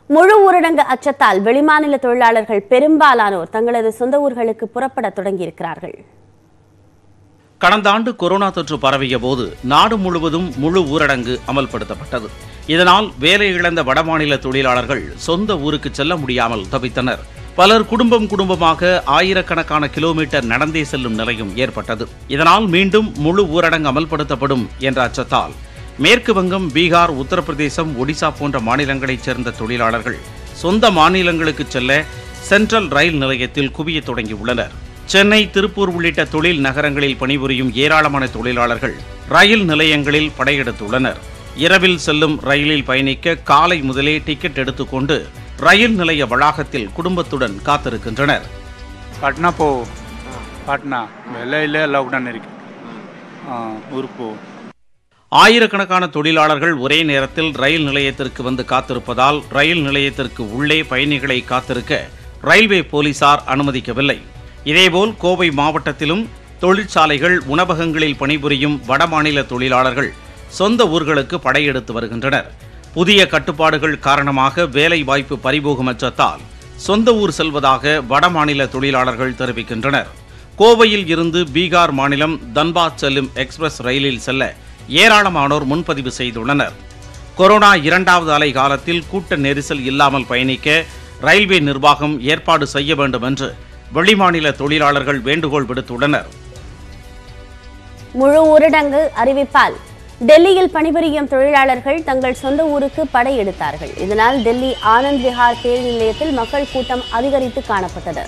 முழு ஊரடங்கு அச்சத்தால் வெளிமாநில தொழிலாளர்கள் பெரும்பாலானோர் தங்களது சொந்த ஊர்களுக்கு புறப்பட தொடங்கியிருக்கிறார்கள். கடந்த ஆண்டு கொரோனா தொற்று பரவிய போது நாடு முழுவதும் முழு ஊரடங்கு அமல்படுத்தப்பட்டது. இதனால் வேலை இழந்த வடமாநில தொழிலாளர்கள் சொந்த ஊருக்கு செல்ல முடியாமல் தவித்தனர். பலர் குடும்பமாக ஆயிரக்கணக்கான கிலோமீட்டர் நடந்தே செல்லும் நிலையும் ஏற்பட்டது. இதனால் மீண்டும் முழு ஊரடங்கு அமல்படுத்தப்படும் என்ற அச்சத்தால் மேற்கு வங்கம், பீகார், உத்தரப்பிரதேசம், ஒடிசா போன்ற மாநிலங்களைச் சேர்ந்த தொழிலாளர்கள் சொந்த மாநிலங்களுக்கு செல்ல சென்ட்ரல் ரயில் நிலையத்தில் குவிய தொடங்கியுள்ளனர். சென்னை, திருப்பூர் உள்ளிட்ட தொழில் நகரங்களில் பணிபுரியும் ஏராளமான தொழிலாளர்கள் ரயில் நிலையங்களில் படையெடுத்துள்ளனர். இரவில் செல்லும் ரயிலில் பயணிக்க காலை முதலே டிக்கெட் எடுத்துக்கொண்டு ரயில் நிலைய வளாகத்தில் குடும்பத்துடன் காத்திருக்கின்றனர். ஆயிரக்கணக்கான தொழிலாளர்கள் ஒரே நேரத்தில் ரயில் நிலையத்திற்கு வந்து காத்திருப்பதால் ரயில் நிலையத்திற்கு உள்ளே பயணிகளை காத்திருக்க ரயில்வே போலீசார் அனுமதிக்கவில்லை. இதேபோல் கோவை மாவட்டத்திலும் தொழிற்சாலைகள், உணவகங்களில் பணிபுரியும் வடமாநில தொழிலாளர்கள் சொந்த ஊர்களுக்கு படையெடுத்து வருகின்றனர். புதிய கட்டுப்பாடுகள் காரணமாக வேலை வாய்ப்பு பறிபோகும் அச்சத்தால் சொந்த ஊர் செல்வதாக வடமாநில தொழிலாளர்கள் தெரிவிக்கின்றனர். கோவையில் இருந்து பீகார் மாநிலம் தன்பாத் செல்லும் எக்ஸ்பிரஸ் ரயிலில் செல்ல ஏராளமானோர் முன்பதிவு செய்துள்ளனர். கொரோனா இரண்டாவது அலை காலத்தில் கூட்ட நெரிசல் இல்லாமல் பயணிக்க ரயில்வே நிர்வாகம் ஏற்பாடு செய்ய வேண்டும் என்று வெளிமாநில தொழிலாளர்கள் வேண்டுகோள் விடுத்துள்ளனர். முழு ஊரடங்கு அறிவிப்பால் டெல்லியில் பணிபுரியும் தொழிலாளர்கள் தங்கள் சொந்த ஊருக்கு படையெடுத்தார்கள். இதனால் டெல்லி ஆனந்த் விஹார் பேருந்து நிலையத்தில் மக்கள் கூட்டம் அதிகரித்து காணப்பட்டது.